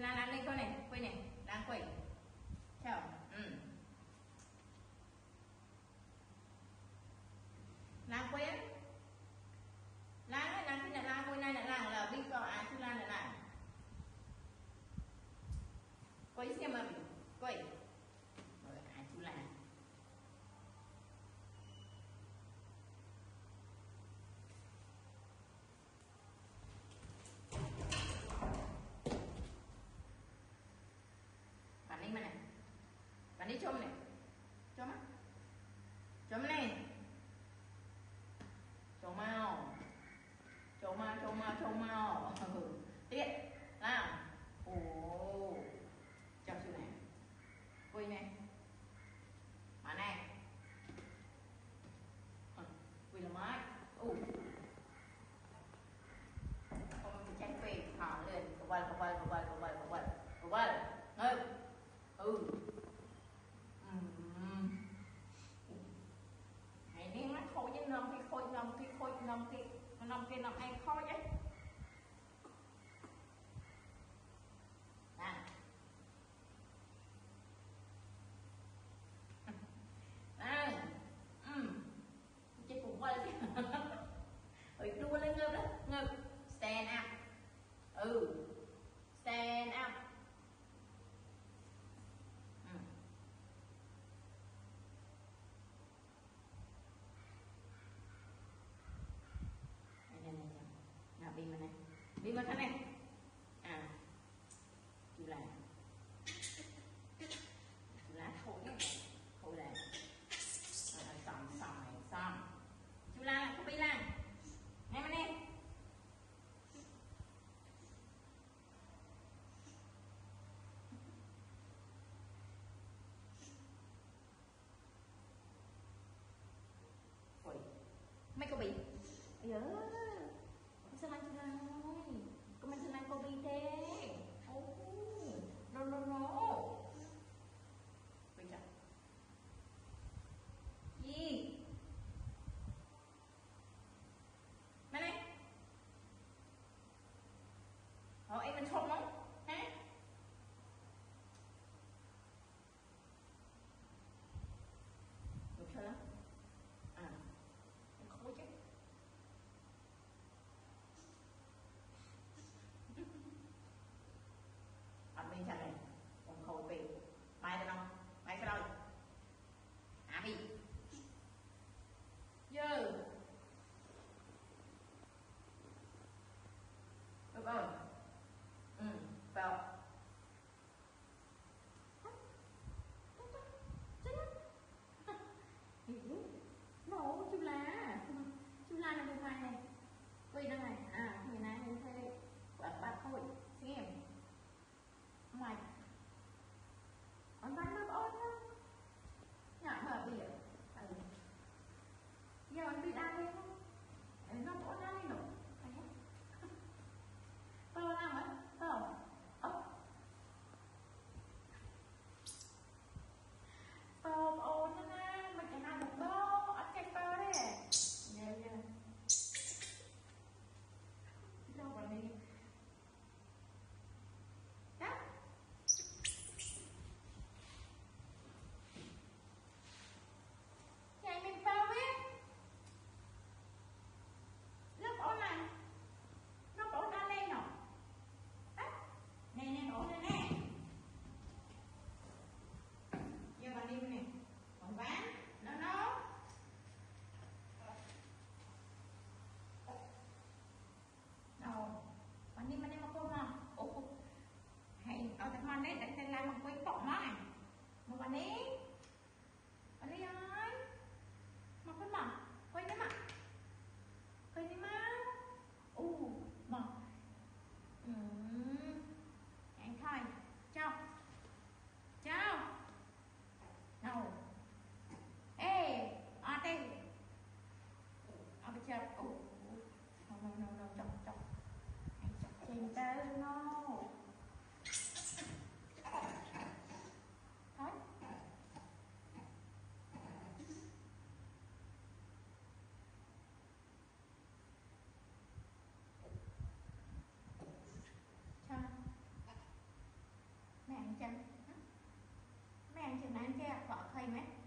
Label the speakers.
Speaker 1: Lan lên coi này, quay này, Lan quay. Chào. Lan quay á. Lan á, Lan khi là Lan quay này là biết có ai chú Lan là lại. Quay xem mà quay. Rồi ai chú Lan. Bạn đi mà này. Bạn đi chôm này. Chôm á. Chôm này. Chôm mau. Chôm mau. Tiện. Nào. Ồ. Chào chú này. Quay này. Bạn này. Quay là máy. Không mình tránh về thỏ lên. Cầu vần. Ngư. Hãy nên nó khôi chứ nông cái khôi nông kia nông ai khôi chứ. Này. Chết cũng quay chứ. Đua lên ngực đó. Ngực. Stand up. Stand up. Này. Nào bim này. Bim vào thân này. Chú lá khô nhé. Khô là xong. Chú la không bị lan. Nghe mà nè. Ôi, mấy cô bị. Ây sao lan chú la ơi. Cô mình sao lan cô bị thế. No. Bây giờ. Gì? Mày này. Em mình không không? Hả? Được chưa lắm? Em khối chứ. Mình trả lời. Còn khối về. Bài được không? Bài sẽ đâu? Bị. Dơ. Được rồi. Vào. Nổ chú lá. Chú la là người này. Quỳ đây này. Người này mình thấy bạn thôi. Xem em. Ngoài. Ông bánh nó ôn không? Nhạc mở biển. Giờ anh biết ăn đi không? Nó ôn ăn đi nổ. To nào á? To. To ôn nó nè. Mà cái nào một đô. Ăn cái to đấy. Nha. Đâu vào đây. Đó. Chạy mình vào biết. Lớp ôn này. Nó ôn ra lên nọ. Nè ôn lên nè. Giờ bạn đi nè. Còn ván. Nó. Đâu. Bạn đi mà cô mà. Hãy ở tập man đấy. Đánh tay lại mà quay cọ má này. Mà bạn đi. Bạn đi ơi. Mà quay mà. Quay đi mà. Quay đi mà. Mà. Anh thôi. Chào. Đâu. Ê. Đi. Bây giờ. No. Chọc. Anh chọc trên tay nó. ไหม